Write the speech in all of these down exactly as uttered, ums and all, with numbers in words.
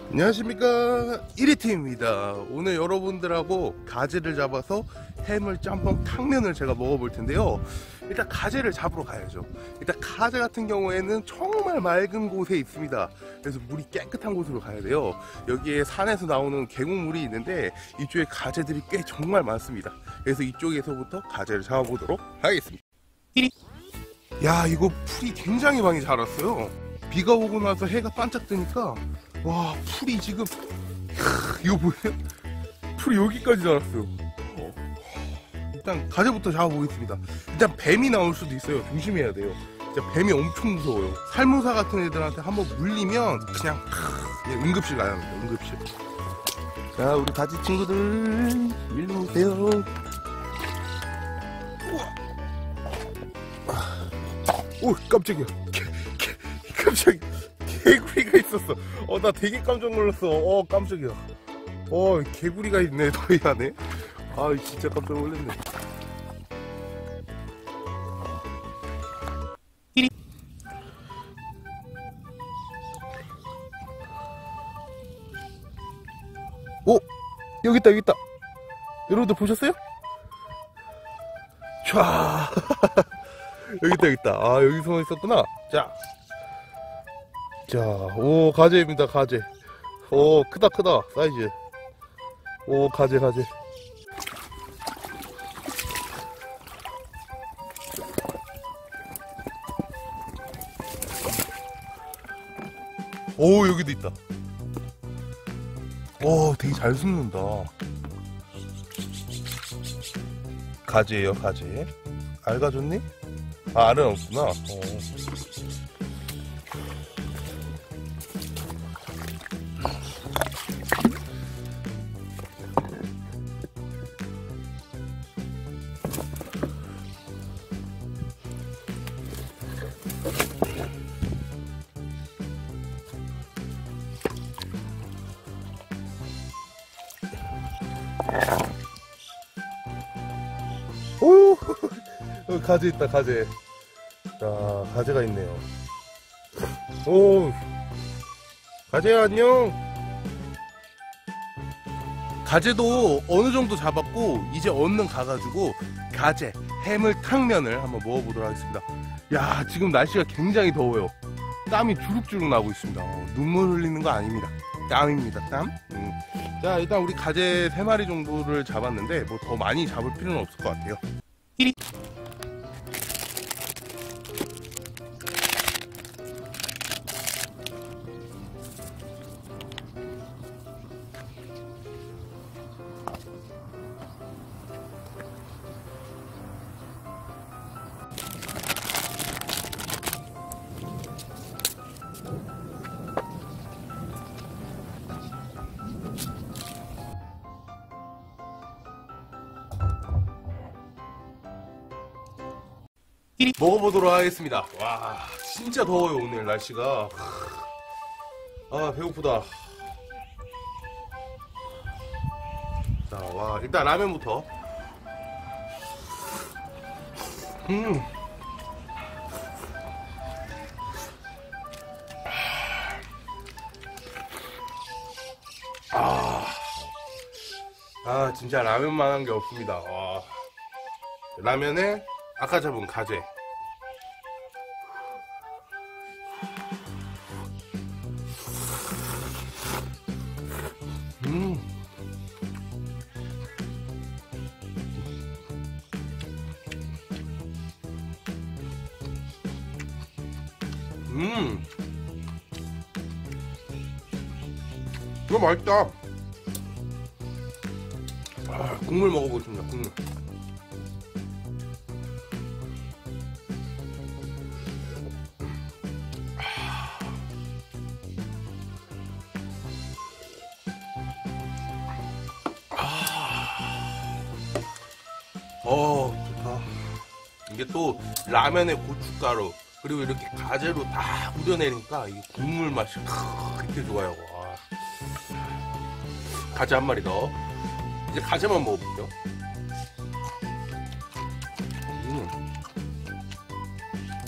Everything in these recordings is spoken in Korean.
안녕하십니까, 이리팀입니다. 오늘 여러분들하고 가재를 잡아서 해물 짬뽕 탕면을 제가 먹어볼 텐데요. 일단 가재를 잡으러 가야죠. 일단 가재 같은 경우에는 정말 맑은 곳에 있습니다. 그래서 물이 깨끗한 곳으로 가야 돼요. 여기에 산에서 나오는 계곡물이 있는데 이쪽에 가재들이 꽤 정말 많습니다. 그래서 이쪽에서부터 가재를 잡아보도록 하겠습니다. 야, 이거 풀이 굉장히 많이 자랐어요. 비가 오고 나서 해가 반짝 뜨니까 와, 풀이 지금 크, 이거 보세요? 풀이 여기까지 자랐어요. 어. 일단 가재부터 잡아보겠습니다. 일단 뱀이 나올 수도 있어요. 조심해야 돼요. 진짜 뱀이 엄청 무서워요. 살모사 같은 애들한테 한번 물리면 그냥, 그냥 응급실 가야 합니다. 응급실. 자, 우리 가재 친구들 일로 오세요. 오, 깜짝이야. 개, 개, 깜짝이야. 개구리가 있었어. 어, 나 되게 깜짝 놀랐어. 어, 깜짝이야. 어, 개구리가 있네, 너희 안에. 아, 진짜 깜짝 놀랐네. 오! 여기 있다, 여기 있다. 여러분들 보셨어요? 촤. 여기 있다, 여기 있다. 아, 여기 숨어 있었구나. 자. 자, 오, 가재입니다, 가재. 오, 크다, 크다, 사이즈. 오, 가재, 가재. 오, 여기도 있다. 오, 되게 잘 숨는다. 가재예요, 가재. 알 가졌니? 아, 알은 없구나. 어. 오, 가재 있다, 가재. 자, 가재가 있네요. 오, 가재야, 안녕. 가재도 어느 정도 잡았고, 이제 얼른 가가지고, 가재, 해물 탕면을 한번 먹어보도록 하겠습니다. 야, 지금 날씨가 굉장히 더워요. 땀이 주룩주룩 나고 있습니다. 어, 눈물 흘리는 거 아닙니다. 땀입니다, 땀. 음. 자, 일단 우리 가재 세 마리 정도를 잡았는데 뭐 더 많이 잡을 필요는 없을 것 같아요. 먹어보도록 하겠습니다. 와, 진짜 더워요, 오늘 날씨가. 아, 배고프다. 자, 와, 일단 라면부터. 음. 아, 아, 진짜 라면만한 게 없습니다. 와. 라면에 아까 잡은 가재. 음. 음. 이거 맛있다. 아, 국물 먹어보겠습니다, 국물. 어, 좋다. 이게 또 라면에 고춧가루 그리고 이렇게 가재로 다 우려내니까 이 국물 맛이 그렇게 좋아요. 와. 가재 한 마리 더. 이제 가재만 먹어볼게요. 음.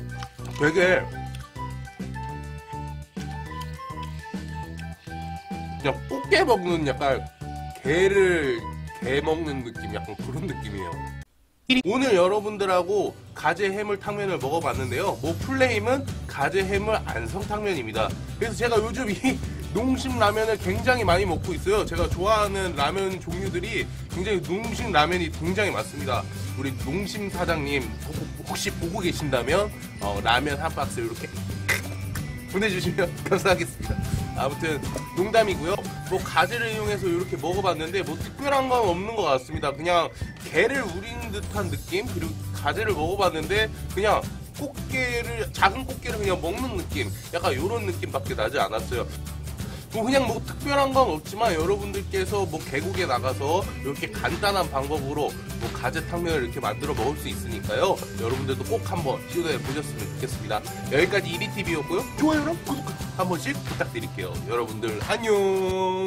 되게 그냥 꽃게 먹는 약간 게를 게 먹는 느낌, 약간 그런 느낌이에요. 오늘 여러분들하고 가재 해물 탕면을 먹어봤는데요. 뭐 플레임은 가재 해물 안성탕면입니다. 그래서 제가 요즘 이 농심 라면을 굉장히 많이 먹고 있어요. 제가 좋아하는 라면 종류들이 굉장히 농심 라면이 굉장히 많습니다. 우리 농심 사장님 혹시 보고 계신다면 어, 라면 한 박스 이렇게 보내주시면 감사하겠습니다. 아무튼 농담이고요. 뭐 가재를 이용해서 이렇게 먹어봤는데 뭐 특별한 건 없는 것 같습니다. 그냥 게를 우린 듯한 느낌, 그리고 가재를 먹어봤는데 그냥 꽃게를, 작은 꽃게를 그냥 먹는 느낌, 약간 이런 느낌밖에 나지 않았어요. 뭐 그냥 뭐 특별한 건 없지만 여러분들께서 뭐 계곡에 나가서 이렇게 간단한 방법으로 뭐 가재 탕면을 이렇게 만들어 먹을 수 있으니까요. 여러분들도 꼭 한번 시도해 보셨으면 좋겠습니다. 여기까지 이리티비였고요. 좋아요랑 구독 한 번씩 부탁드릴게요. 여러분들 안녕.